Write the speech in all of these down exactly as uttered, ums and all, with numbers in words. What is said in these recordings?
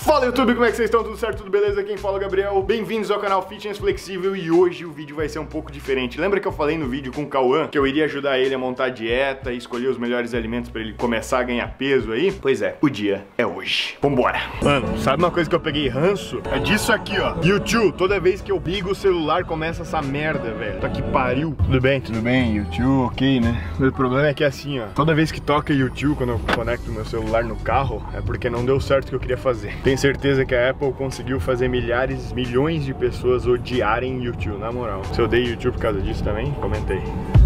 Fala YouTube, como é que vocês estão? Tudo certo? Tudo beleza? Quem fala é o Gabriel. Bem-vindos ao canal Fitness Flexível e hoje o vídeo vai ser um pouco diferente. Lembra que eu falei no vídeo com o Cauã que eu iria ajudar ele a montar a dieta e escolher os melhores alimentos pra ele começar a ganhar peso aí? Pois é, o dia é hoje. Vambora! Mano, sabe uma coisa que eu peguei ranço? É disso aqui, ó. YouTube, toda vez que eu ligo o celular começa essa merda, velho. Tá que pariu. Tudo bem? Tudo bem, YouTube, ok, né? O problema é que é assim, ó. Toda vez que toca YouTube, quando eu conecto meu celular no carro, é porque não deu certo o que eu queria fazer. Tenho certeza que a Apple conseguiu fazer milhares, milhões de pessoas odiarem YouTube, na moral. Se eu odeio YouTube por causa disso também, comentei.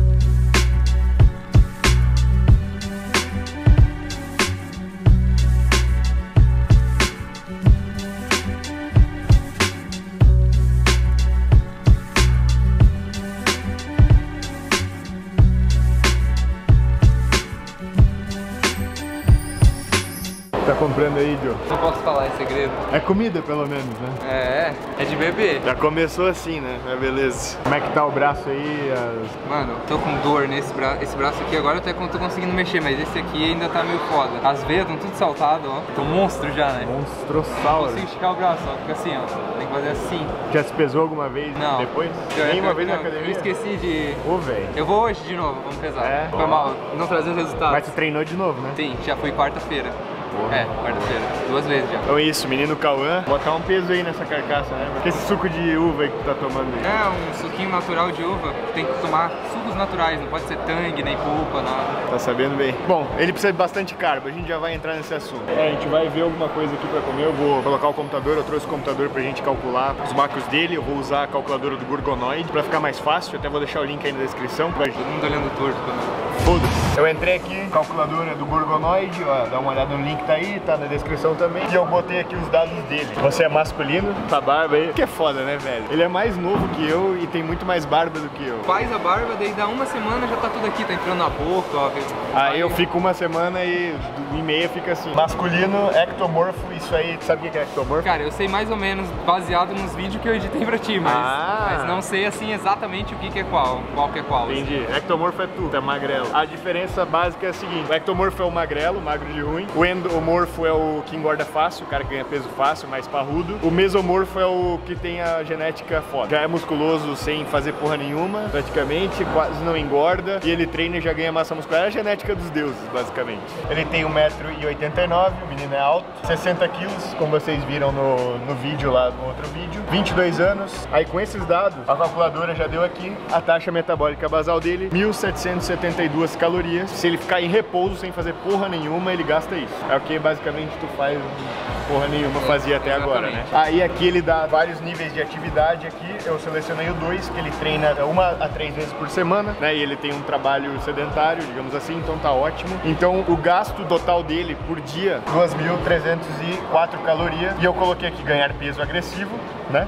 Tá comprando aí, Joe? Não posso falar, é segredo. É comida, pelo menos, né? É, é de bebê. Já começou assim, né? É beleza. Como é que tá o braço aí? As... Mano, tô com dor nesse braço. Esse braço aqui agora até que eu tô conseguindo mexer, mas esse aqui ainda tá meio foda. As veias estão tudo saltadas, ó. Tô monstro já, né? Monstrossauro. Não consigo esticar o braço, ó. Fica assim, ó. Tem que fazer assim. Já se pesou alguma vez? Não. Depois? Eu, Nem uma eu, vez não, na academia? Eu esqueci de... Ô, velho. Eu vou hoje de novo, vamos pesar. É? Foi mal, não trazendo resultados. Mas tu treinou de novo, né? Sim, já fui quarta-feira. Porra. É, quarta-feira. Duas vezes já. Então é isso, menino Cauã. Botar um peso aí nessa carcaça, né? Porque esse suco de uva aí que tu tá tomando aí. É, um suquinho natural de uva. Tem que tomar sucos naturais, não pode ser tangue, nem polpa, nada. Tá sabendo bem. Bom, ele precisa de bastante carbo, a gente já vai entrar nesse assunto. É, a gente vai ver alguma coisa aqui pra comer. Eu vou colocar o computador, eu trouxe o computador pra gente calcular os macros dele. Eu vou usar a calculadora do Burgonoid pra ficar mais fácil. Até vou deixar o link aí na descrição. Todo mundo olhando torto pra mim. Foda-se. Eu entrei aqui, calculadora do Burgonoid, ó, dá uma olhada no link, tá aí, tá na descrição também. E eu botei aqui os dados dele. Você é masculino, tá barba aí. Que é foda, né, velho? Ele é mais novo que eu e tem muito mais barba do que eu. Faz a barba, daí dá uma semana já tá tudo aqui, tá entrando na boca, ó. Aí eu fico uma semana e e meia fica assim. Masculino, ectomorfo, isso aí, sabe o que é ectomorfo? Cara, eu sei mais ou menos, baseado nos vídeos que eu editei pra ti, mas, Ah. mas não sei assim exatamente o que, que é qual, qual que é qual. Entendi. Ectomorfo é tu, é magrelo. A diferença básica é a seguinte: o ectomorfo é o magrelo, magro de ruim. O endomorfo é o que engorda fácil, o cara que ganha peso fácil, mais parrudo. O mesomorfo é o que tem a genética foda. Já é musculoso sem fazer porra nenhuma, praticamente, quase não engorda. E ele treina e já ganha massa muscular. É a genética dos deuses, basicamente. Ele tem um metro e oitenta e nove, o menino é alto. sessenta quilos, como vocês viram no, no vídeo lá, no outro vídeo. vinte e dois anos. Aí com esses dados, a calculadora já deu aqui a taxa metabólica basal dele, mil setecentos e setenta e duas calorias. Se ele ficar em repouso sem fazer porra nenhuma, ele gasta isso. É o que basicamente tu faz porra nenhuma fazia até agora, né? Aí aqui ele dá vários níveis de atividade aqui. Eu selecionei o dois, que ele treina uma a três vezes por semana, né? E ele tem um trabalho sedentário, digamos assim, então tá ótimo. Então o gasto total dele por dia, duas mil trezentas e quatro calorias. E eu coloquei aqui ganhar peso agressivo, né?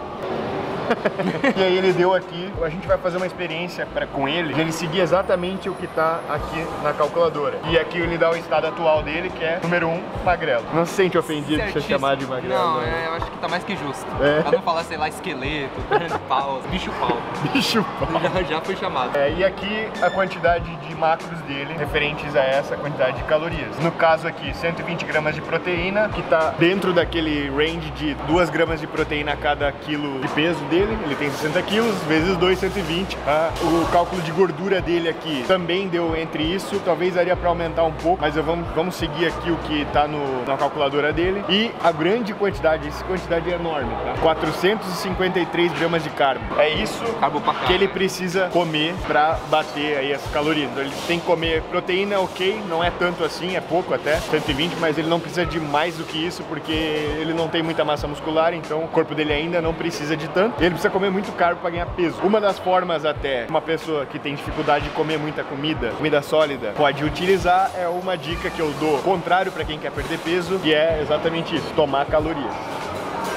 E aí ele deu aqui, a gente vai fazer uma experiência pra, com ele, de ele seguir exatamente o que tá aqui na calculadora. E aqui ele dá o estado atual dele, que é número um, magrelo. Não se sente ofendido de ser chamado de magrelo? Não, né? é, eu acho que tá mais que justo. É. Pra não falar, sei lá, esqueleto, perna de pau, bicho pau. Bicho pau. Já, já foi chamado. É, e aqui a quantidade de macros dele, referentes a essa quantidade de calorias. No caso aqui, cento e vinte gramas de proteína, que tá dentro daquele range de duas gramas de proteína a cada quilo de peso dele. Ele tem sessenta quilos, vezes dois, cento e vinte. Ah, o cálculo de gordura dele aqui também deu entre isso. Talvez daria pra aumentar um pouco, mas eu vamos, vamos seguir aqui o que tá no, na calculadora dele. E a grande quantidade, essa quantidade é enorme, tá? quatrocentos e cinquenta e três gramas de carbo. É isso Acabou pra cá, que ele né? precisa comer pra bater aí as calorias. Então ele tem que comer proteína, ok, não é tanto assim, é pouco até, cento e vinte, mas ele não precisa de mais do que isso, porque ele não tem muita massa muscular, então o corpo dele ainda não precisa de tanto. Ele precisa comer muito carbo para ganhar peso. Uma das formas até uma pessoa que tem dificuldade de comer muita comida, comida sólida, pode utilizar é uma dica que eu dou contrário para quem quer perder peso, que é exatamente isso, tomar calorias.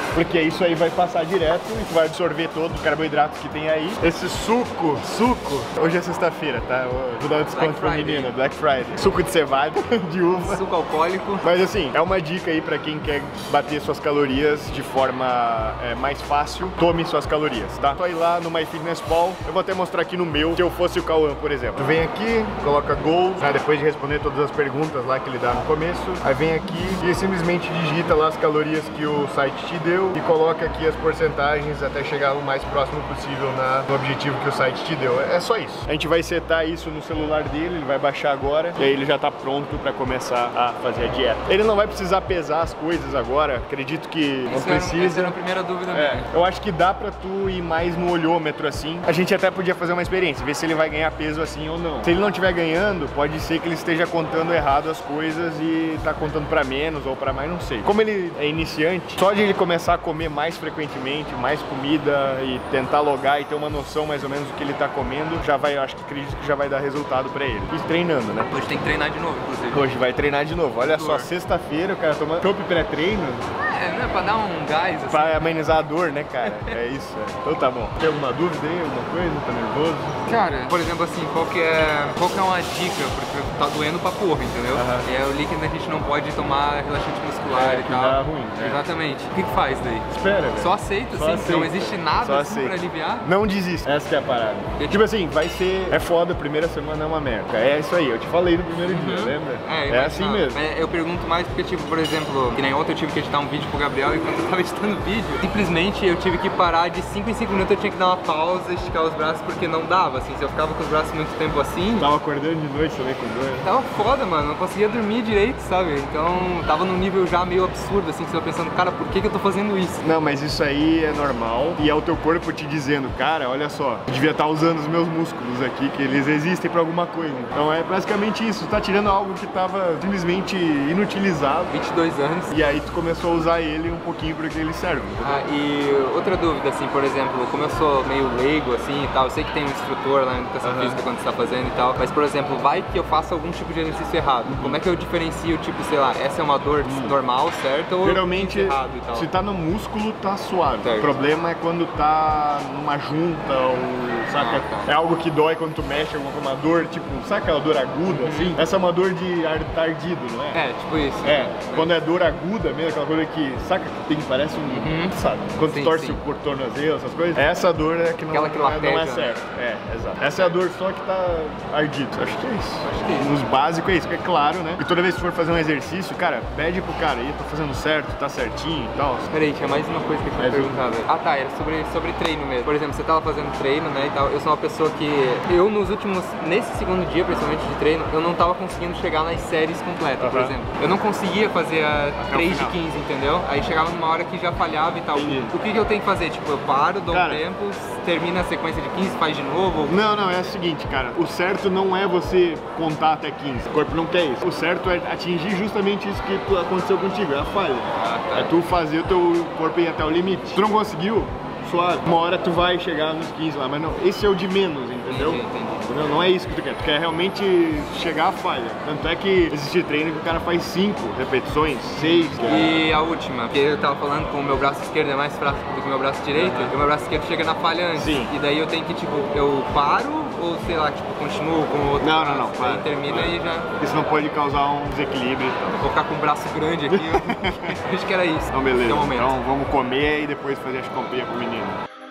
porque isso aí vai passar direto e tu vai absorver todo o carboidrato que tem aí. Esse suco, suco, hoje é sexta-feira, tá? Eu vou dar um desconto pra menina, Black Friday. Suco de cevada, de uva. Suco alcoólico. Mas assim, é uma dica aí pra quem quer bater suas calorias de forma é, mais fácil. Tome suas calorias, tá? Só ir lá no MyFitnessPal, eu vou até mostrar aqui no meu, se eu fosse o Cauã, por exemplo. Tu vem aqui, coloca goals, né, depois de responder todas as perguntas lá que ele dá no começo, aí vem aqui e simplesmente digita lá as calorias que o site te deu e coloca aqui as porcentagens até chegar o mais próximo possível na, no objetivo que o site te deu. É só isso. A gente vai setar isso no celular dele, ele vai baixar agora e aí ele já tá pronto pra começar a fazer a dieta. Ele não vai precisar pesar as coisas agora, acredito que não Isso precisa. Essa era a primeira dúvida É, minha. eu acho que dá pra tu ir mais no olhômetro assim. A gente até podia fazer uma experiência, ver se ele vai ganhar peso assim ou não. Se ele não estiver ganhando, pode ser que ele esteja contando errado as coisas e tá contando pra menos ou pra mais, não sei. Como ele é iniciante, só de ele começar a comer mais frequentemente, mais comida e tentar logar e ter uma noção mais ou menos do que ele tá comendo, já vai, eu acho que acredito que já vai dar resultado pra ele. E treinando, né? Hoje tem que treinar de novo, inclusive. Hoje vai treinar de novo. Olha só, sexta-feira o cara toma chopp pré-treino. É, né? Pra dar um gás, assim. Pra amenizar a dor, né, cara? É isso. É. Então tá bom. Tem alguma dúvida aí? Alguma coisa? Tá nervoso? Cara, por exemplo assim, qual que é, qual que é uma dica? Porque tá doendo pra porra, entendeu? Aham. E é o líquido a gente não pode tomar relaxante muscular É, e que tal. dá ruim, né? Exatamente. O que que faz daí? Espera, velho. Só aceita, Só assim? aceita. Não existe nada Só assim aceita. pra aliviar? Não desista. Essa que é a parada. Eu Tipo assim, vai ser... É foda, a primeira semana é uma merda. É isso aí, eu te falei no primeiro dia, lembra? É, É assim imaginava. mesmo. É, eu pergunto mais porque, tipo, por exemplo, que nem ontem eu tive que editar um vídeo pro Gabriel e quando eu tava editando o vídeo, simplesmente eu tive que parar de cinco em cinco minutos, eu tinha que dar uma pausa, esticar os braços porque não dava, assim, se eu ficava com os braços muito tempo assim, Tava acordando de noite também com dor. tava foda, mano, não conseguia dormir direito, sabe? Então tava num nível já meio absurdo, assim, que você tava pensando, cara, por que que eu tô fazendo isso? Não, mas isso aí é normal e é o teu corpo te dizendo, cara, olha só, eu devia estar usando os meus músculos aqui, que eles existem pra alguma coisa. Então é basicamente isso, tu tá tirando algo que tava simplesmente inutilizado vinte e dois anos. e aí tu começou a usar ele um pouquinho para que ele serve. Ah, e outra dúvida, assim, por exemplo, como eu sou meio leigo, assim, e tal, eu sei que tem um instrutor lá na educação Aham. física quando você tá fazendo e tal, mas, por exemplo, vai que eu faça algum tipo de exercício errado. Como é que eu diferencio, tipo, sei lá, essa é uma dor normal, certo? Ou Geralmente, errado e tal? se tá no músculo, tá suave. Certo. O problema é quando tá numa junta ou, saca? Ah, tá. É algo que dói quando tu mexe, alguma uma dor, tipo, sabe aquela dor aguda, assim? Essa é uma dor de ar tardido, não é? É, tipo isso. É, quando é dor aguda mesmo, aquela coisa que, saca, que tem, parece um, Uhum. sabe? Quando Sim, tu torce sim. o tornozelo, essas coisas, essa dor é que não, Aquela que não, é, não é lateja, certo. É, exato. Essa é a dor só que tá ardido. Acho que é isso. Acho que é isso. Nos básicos é isso, que é claro, né? E toda vez que for fazer um exercício, cara, pede pro cara aí, tô fazendo certo, tá certinho e tal. Peraí, tinha mais uma coisa que eu tinha Mais um. perguntado. Ah tá, era sobre, sobre treino mesmo. Por exemplo, você tava fazendo treino, né, e tal. Eu sou uma pessoa que, eu nos últimos, nesse segundo dia, principalmente de treino, eu não tava conseguindo chegar nas séries completas, por Aham. exemplo. Eu não conseguia fazer a o três de final. quinze, entendeu? Aí chegava numa hora que já falhava e tal. Entendi. O que que eu tenho que fazer? Tipo, eu paro, dou Cara. um tempo, termina a sequência de quinze, faz de novo? Não, não, é o seguinte, cara. O certo não é você contar até quinze. O corpo não quer isso. O certo é atingir justamente isso que tu- aconteceu contigo, é a falha. Ah, tá. É tu fazer o teu corpo ir até o limite. Se tu não conseguiu, suave. Uma hora tu vai chegar nos quinze lá, mas não, esse é o de menos, entendeu? Entendi, entendi. Não, não é isso que tu quer. Tu quer realmente chegar à falha. Tanto é que existe treino que o cara faz cinco repetições, seis. E a última, que eu tava falando com o meu braço esquerdo é mais fraco do que o meu braço direito, e o meu braço esquerdo chega na falha antes. Sim. E daí eu tenho que, tipo, eu paro ou sei lá, tipo, continuo com o outro Não, braço, não, não, para, aí termina para. e já Isso não pode causar um desequilíbrio e tal. vou ficar com o braço grande aqui. Eu acho que era isso. Então, beleza. Até o momento. Então vamos comer e depois fazer as comprinhas pro menino.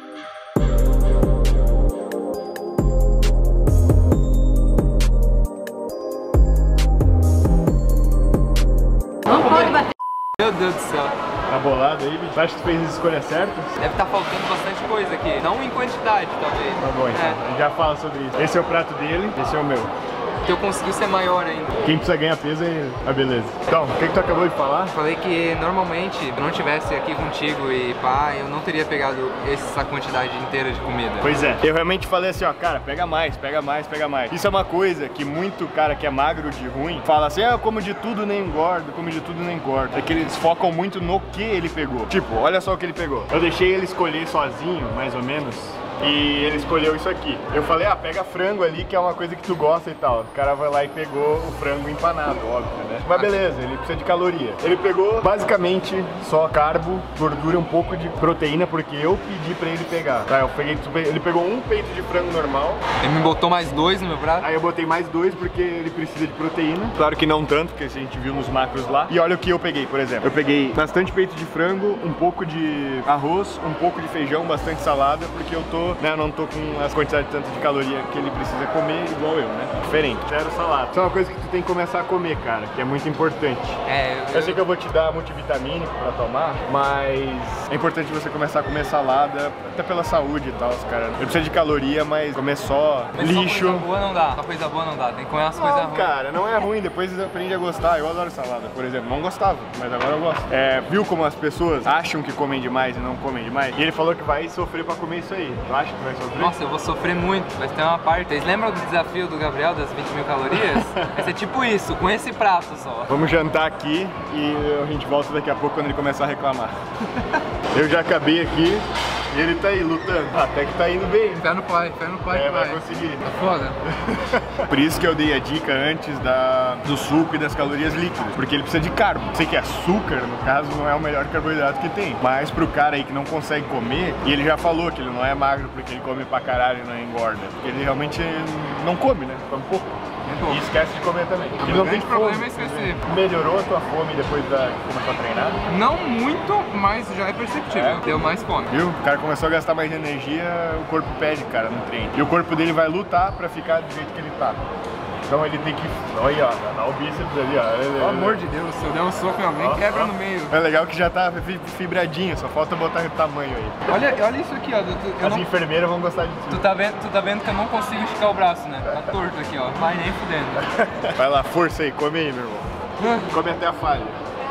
Não pode bater. Meu Deus do céu. Tá bolado aí, bicho? Você acha que tu fez as escolhas certas? Deve estar faltando bastante coisa aqui. Não em quantidade, talvez. Tá bom, então. É. A gente já fala sobre isso. Esse é o prato dele, esse é o meu. Que eu consegui ser maior ainda. Quem precisa ganhar peso é a beleza. Então, o que, que tu acabou de falar? Falei que normalmente, se eu não estivesse aqui contigo e pá, eu não teria pegado essa quantidade inteira de comida. Pois é. Eu realmente falei assim, ó, cara, pega mais, pega mais, pega mais. Isso é uma coisa que muito cara que é magro de ruim fala assim, ah, eu como de tudo nem engordo, como de tudo nem engordo. É que eles focam muito no que ele pegou. Tipo, olha só o que ele pegou. Eu deixei ele escolher sozinho, mais ou menos, E ele escolheu isso aqui. Eu falei, ah, pega frango ali, que é uma coisa que tu gosta e tal. O cara vai lá e pegou o frango empanado, óbvio, né? Mas beleza, ele precisa de caloria. Ele pegou basicamente só carbo, gordura, um pouco de proteína, porque eu pedi pra ele pegar. Tá, eu peguei, ele pegou um peito de frango normal. Ele me botou mais dois no meu prato. Aí eu botei mais dois porque ele precisa de proteína. Claro que não tanto, porque a gente viu nos macros lá. E olha o que eu peguei, por exemplo. Eu peguei bastante peito de frango, um pouco de arroz, um pouco de feijão, bastante salada, porque eu tô, né, eu não tô com as quantidades tanto de caloria que ele precisa comer, igual eu, né? Diferente. Zero salada. Isso é uma coisa que tu tem que começar a comer, cara, que é muito importante. É, eu... eu sei que eu vou te dar multivitamínico pra tomar, mas é importante você começar a comer salada, até pela saúde e tal, cara. Ele precisa de caloria, mas comer só mas lixo. Só coisa boa não dá, só coisa boa não dá, tem que comer umas Não, coisas ruins. cara, não é ruim, depois você aprende a gostar. Eu adoro salada, por exemplo. Não gostava, mas agora eu gosto. É, viu como as pessoas acham que comem demais e não comem demais? E ele falou que vai sofrer pra comer isso aí. Tu acha que vai sofrer? Nossa, eu vou sofrer muito, mas tem uma parte. Vocês lembram do desafio do Gabriel das vinte mil calorias? Vai ser tipo isso, com esse prato só. Vamos jantar aqui e a gente volta daqui a pouco quando ele começar a reclamar. Eu já acabei aqui. E ele tá aí lutando. Ah, até que tá indo bem. Fé no pai, fé no pai. É, vai vai conseguir. Tá foda. Por isso que eu dei a dica antes da, do suco e das calorias líquidas. Porque ele precisa de carbo. Sei que açúcar, no caso, não é o melhor carboidrato que tem. Mas pro cara aí que não consegue comer, e ele já falou que ele não é magro porque ele come pra caralho e não engorda. Porque ele realmente não come, né? Come pouco. E esquece de comer também. O não grande tem problema fome. é esquecer. Melhorou a tua fome depois da que começou a treinar? Não muito, mas já é perceptível. É? Deu mais fome. Viu? O cara começou a gastar mais energia, o corpo pede, cara, no treino. E o corpo dele vai lutar pra ficar do jeito que ele tá. Então ele tem que... Olha, ó, dá o bíceps ali, ó. Pelo amor de Deus, se eu der um soco em alguém, ó, quebra ó. no meio. É legal que já tá fibradinho, só falta botar o tamanho aí. Olha, olha isso aqui, ó. Tu, eu As não... enfermeiras vão gostar de tudo. Tu tá, vendo, tu tá vendo que eu não consigo esticar o braço, né? Tá torto aqui, ó. Vai nem fudendo. Vai lá, força aí, come aí, meu irmão. Come até a falha.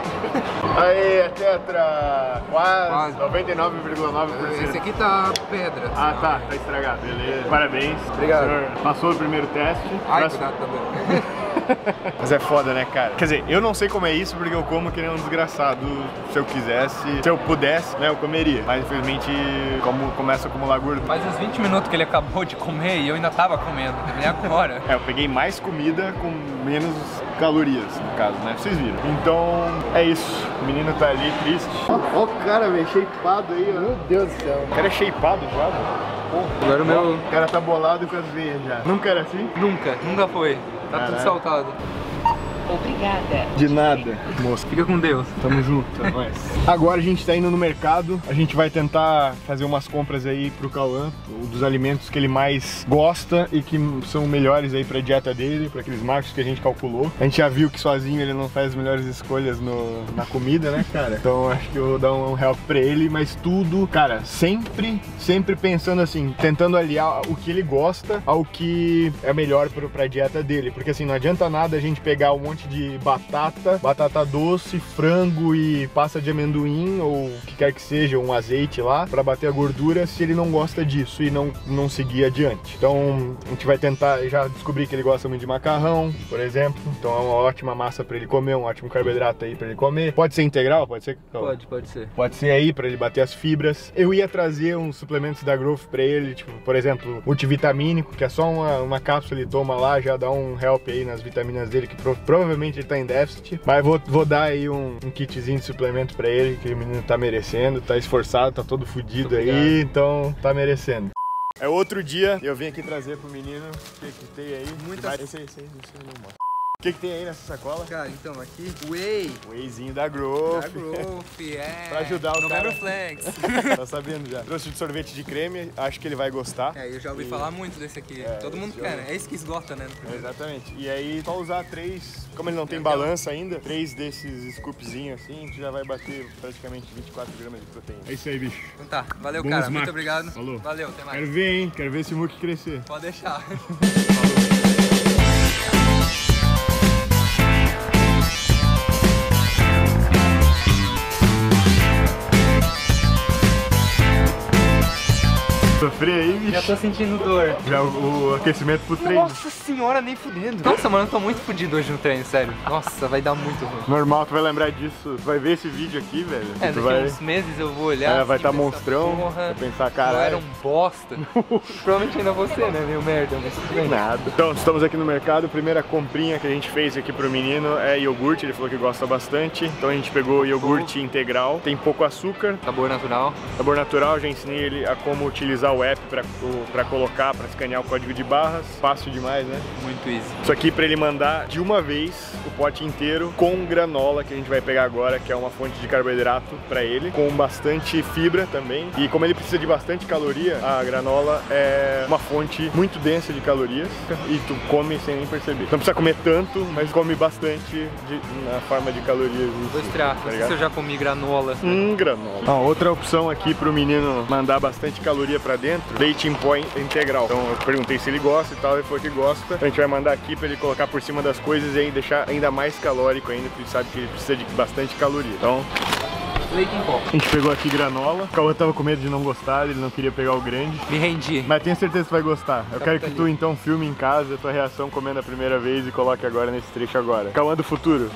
Aí, a tetra, quase, quase. noventa e nove vírgula nove por cento. Esse aqui tá pedra. Ah, tá, tá estragado, beleza. Parabéns. Obrigado. O senhor passou o primeiro teste. Ai, Próximo... cuidado também. Mas é foda, né, cara? Quer dizer, eu não sei como é isso porque eu como que nem um desgraçado. Se eu quisesse, se eu pudesse, né, eu comeria. Mas infelizmente, como começa a acumular gordura. Faz uns vinte minutos que ele acabou de comer e eu ainda tava comendo. Nem agora. É, eu peguei mais comida com menos calorias, no caso, né? Vocês viram. Então, é isso. O menino tá ali triste. Ó o cara, velho, shapeado aí, ó. Meu Deus do céu. O cara é shapeado já, velho. Porra. Agora o meu... O cara tá bolado com as veias já. Nunca era assim? Nunca, nunca foi. Tá Caralho. tudo saltado. Obrigada. De nada, moço. Fica com Deus. Tamo junto, é nóis. Agora a gente tá indo no mercado. A gente vai tentar fazer umas compras aí pro Cauã, dos alimentos que ele mais gosta e que são melhores aí pra dieta dele, pra aqueles macros que a gente calculou. A gente já viu que sozinho ele não faz as melhores escolhas no, na comida, né, cara? Então acho que eu vou dar um help pra ele, mas tudo, cara, sempre, sempre pensando assim, tentando aliar o que ele gosta ao que é melhor pro, pra dieta dele. Porque assim, não adianta nada a gente pegar um monte de batata, batata doce, frango e pasta de amendoim ou o que quer que seja, um azeite lá, pra bater a gordura se ele não gosta disso e não, não seguir adiante. Então a gente vai tentar, já descobrir que ele gosta muito de macarrão, por exemplo, então é uma ótima massa pra ele comer, um ótimo carboidrato aí pra ele comer. Pode ser integral? Pode ser? Pode, pode ser. Pode ser aí pra ele bater as fibras. Eu ia trazer uns suplementos da Growth pra ele, tipo, por exemplo, multivitamínico, que é só uma, uma cápsula ele toma lá, já dá um help aí nas vitaminas dele, que pro, provavelmente ele tá em déficit, mas vou, vou dar aí um, um kitzinho de suplemento pra ele, que o menino tá merecendo, tá esforçado, tá todo fudido aí, então tá merecendo. É outro dia, eu vim aqui trazer pro menino o que, que tem aí. Muitas... Esse aí, esse aí, esse aí não mostra. O que, que tem aí nessa sacola? Cara, então aqui, whey. Wheyzinho da Growth. Da Growth, é. Pra ajudar o Novembro cara. Flex. Tá sabendo já. Trouxe de sorvete de creme, acho que ele vai gostar. É, eu já ouvi e... falar muito desse aqui. É, Todo mundo quer, né? É isso que esgota, né? É, exatamente. E aí, só usar três, como ele não tem balança ainda, três desses scoopzinhos assim, a gente já vai bater praticamente vinte e quatro gramas de proteína. É isso aí, bicho. Então tá, valeu, Bons cara. macros. Muito obrigado. Falou. Valeu, até mais. Quero ver, hein? Quero ver esse muque crescer. Pode deixar. Falou. sofrer aí, bicho. Já tô sentindo dor. Já o, o aquecimento pro treino. Nossa senhora, nem fudendo. Nossa, mano, eu tô muito fudido hoje no treino, sério. Nossa, vai dar muito ruim. Normal, tu vai lembrar disso. Tu vai ver esse vídeo aqui, velho. É, tu daqui vai... uns meses eu vou olhar. É, vai estar tá tá monstrão. Vai pensar, caralho. Eu era um bosta. Provavelmente ainda você, né? Meio merda, mas tudo bem. Nada. Então, estamos aqui no mercado. Primeira comprinha que a gente fez aqui pro menino é iogurte. Ele falou que gosta bastante. Então a gente pegou iogurte integral. Tem pouco açúcar. Sabor natural. Sabor natural. Já ensinei ele a como utilizar o app pra, pra colocar, pra escanear o código de barras. Fácil demais, né? Muito easy. Isso aqui pra ele mandar de uma vez o pote inteiro com granola que a gente vai pegar agora, que é uma fonte de carboidrato pra ele, com bastante fibra também. E como ele precisa de bastante caloria, a granola é uma fonte muito densa de calorias e tu come sem nem perceber. Não precisa comer tanto, mas come bastante de, na forma de calorias. Vou estrear, tá não sei ligado? se eu já comi granola. Hum, granola. Ó, outra opção aqui pro menino mandar bastante caloria pra dentro, leite em pó integral. Então eu perguntei se ele gosta e tal, ele falou que gosta. Então a gente vai mandar aqui pra ele colocar por cima das coisas e aí deixar ainda mais calórico ainda, porque ele sabe que ele precisa de bastante caloria. Então... leite em pó. A gente pegou aqui granola. O Cauã tava com medo de não gostar, ele não queria pegar o grande. Me rendi. Mas tenho certeza que vai gostar. Eu quero que tu então filme em casa a tua reação comendo a primeira vez e coloque agora nesse trecho agora. Cauã do futuro.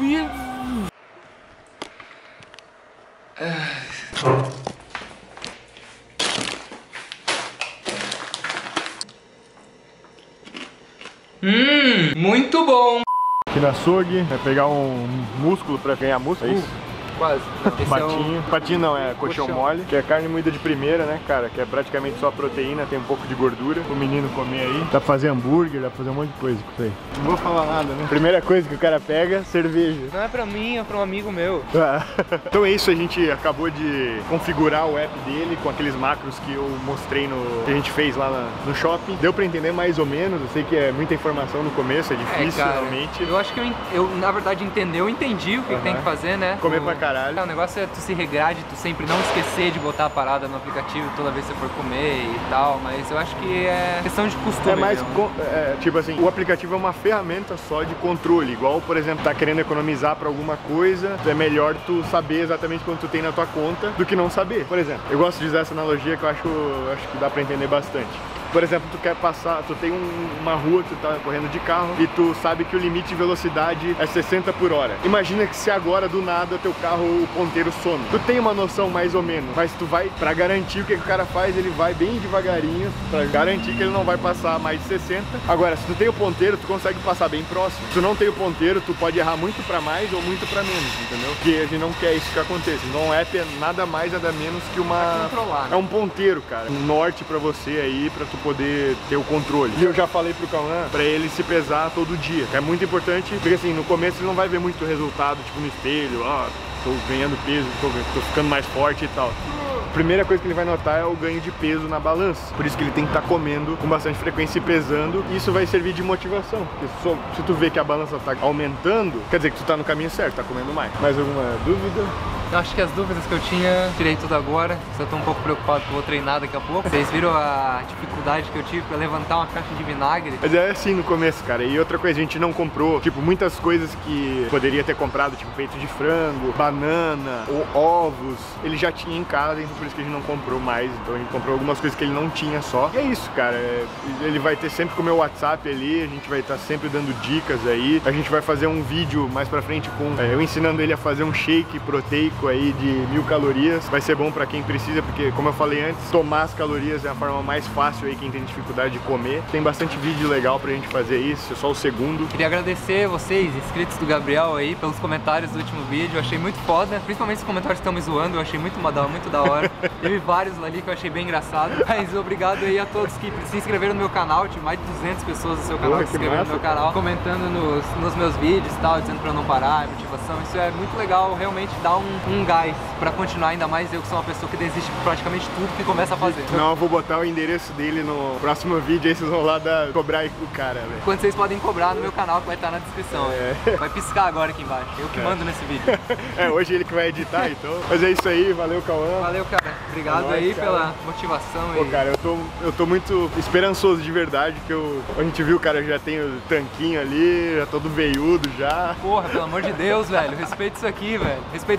Hum, muito bom. Aqui no açougue, vai pegar um músculo pra ganhar músculo, é isso? Quase. Não, esse Patinho. é o... Patinho não, é colchão, Colchão. mole, que é carne moída de primeira, né, cara? Que é praticamente só proteína, tem um pouco de gordura. O menino comer aí. Dá pra fazer hambúrguer, dá pra fazer um monte de coisa com isso aí. Não vou falar nada, né? Primeira coisa que o cara pega, cerveja. Não é pra mim, é pra um amigo meu. Ah. Então é isso, a gente acabou de configurar o app dele com aqueles macros que eu mostrei no... que a gente fez lá na... no shopping. Deu pra entender mais ou menos, eu sei que é muita informação no começo, é difícil É, cara, realmente. eu acho que eu, eu, na verdade, entender, eu entendi o que, Uhum. que tem que fazer, né? Comer o... pra caralho. É, o negócio é tu se regrar de tu sempre não esquecer de botar a parada no aplicativo toda vez que você for comer e tal, mas eu acho que é questão de costume. É mais, mesmo. co- é, tipo assim, o aplicativo é uma ferramenta só de controle, igual, por exemplo, tá querendo economizar pra alguma coisa, é melhor tu saber exatamente quanto tu tem na tua conta do que não saber. Por exemplo, eu gosto de usar essa analogia que eu acho, eu acho que dá pra entender bastante. Por exemplo, tu quer passar, tu tem um, uma rua que tu tá correndo de carro e tu sabe que o limite de velocidade é sessenta por hora. Imagina que se agora do nada teu carro, o ponteiro some. Tu tem uma noção mais ou menos, mas tu vai, pra garantir o que, que o cara faz, ele vai bem devagarinho, pra garantir que ele não vai passar mais de sessenta. Agora, se tu tem o ponteiro, tu consegue passar bem próximo. Se tu não tem o ponteiro, tu pode errar muito pra mais ou muito pra menos, entendeu? Porque a gente não quer isso que aconteça. Então o app é nada mais, nada menos que uma... Pra controlar, né? É um ponteiro, cara. Um norte pra você aí, pra tu poder ter o controle. E eu já falei pro Cauã pra ele se pesar todo dia. É muito importante, porque assim, no começo ele não vai ver muito resultado, tipo no espelho, ó, tô ganhando peso, tô, tô ficando mais forte e tal. A primeira coisa que ele vai notar é o ganho de peso na balança. Por isso que ele tem que estar comendo com bastante frequência e pesando. E isso vai servir de motivação. Porque só, se tu vê que a balança tá aumentando, quer dizer que tu tá no caminho certo, tá comendo mais. Mais alguma dúvida? Eu acho que as dúvidas que eu tinha, tirei tudo agora. Só tô um pouco preocupado que eu vou treinar daqui a pouco. Vocês viram a dificuldade que eu tive pra levantar uma caixa de vinagre? Mas é assim no começo, cara. E outra coisa, a gente não comprou, tipo, muitas coisas que poderia ter comprado, tipo peito de frango, banana, ou ovos, ele já tinha em casa, então por isso que a gente não comprou mais. Então a gente comprou algumas coisas que ele não tinha só. E é isso, cara. É, ele vai ter sempre com o meu WhatsApp ali, a gente vai estar sempre dando dicas aí. A gente vai fazer um vídeo mais pra frente com é, eu ensinando ele a fazer um shake proteico aí de mil calorias. Vai ser bom pra quem precisa, porque como eu falei antes, tomar as calorias é a forma mais fácil aí quem tem dificuldade de comer. Tem bastante vídeo legal pra gente fazer isso, é só o segundo. Queria agradecer vocês, inscritos do Gabriel aí, pelos comentários do último vídeo. Eu achei muito foda, principalmente os comentários que estão me zoando, eu achei muito, muito da hora. Teve vários ali que eu achei bem engraçado. Mas obrigado aí a todos que se inscreveram no meu canal. Tive mais de duzentas pessoas no seu canal Porra, que se que inscreveram no massa, meu canal, comentando nos, nos meus vídeos e tal, dizendo pra eu não parar, motivação. Isso é muito legal, realmente dá um, um gás pra continuar, ainda mais eu que sou uma pessoa que desiste de praticamente tudo que começa a fazer. Não, eu vou botar o endereço dele no próximo vídeo, aí vocês vão lá dar, cobrar o cara, velho. Quando vocês podem cobrar no meu canal, que vai estar na descrição. É. Vai piscar agora aqui embaixo. Eu que É. mando nesse vídeo. É, hoje ele que vai editar, então. Mas é isso aí, valeu, Cauã. Valeu, cara. Obrigado É nóis, aí cara. pela motivação. Pô, e... cara, eu tô, eu tô muito esperançoso de verdade, que eu, a gente viu, cara, já tem o tanquinho ali, já todo veiudo já. Porra, pelo amor de Deus, velho. Respeita isso aqui, velho. Respeita a minha história.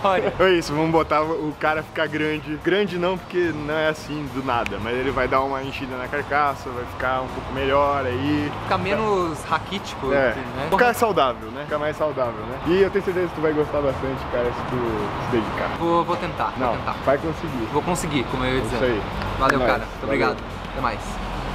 história. É isso, vamos botar o cara ficar grande. Grande não, porque não é assim do nada, mas ele vai dar uma enchida na carcaça, vai ficar um pouco melhor aí. Ficar menos raquítico, É, né? ficar saudável, né? Ficar mais saudável, né? E eu tenho certeza que tu vai gostar bastante, cara, se tu se dedicar. Vou, vou tentar, Não, vou tentar. vai conseguir. Vou conseguir, como eu ia Isso dizendo. aí. Valeu, É nóis. cara. Muito Valeu. obrigado. Até mais.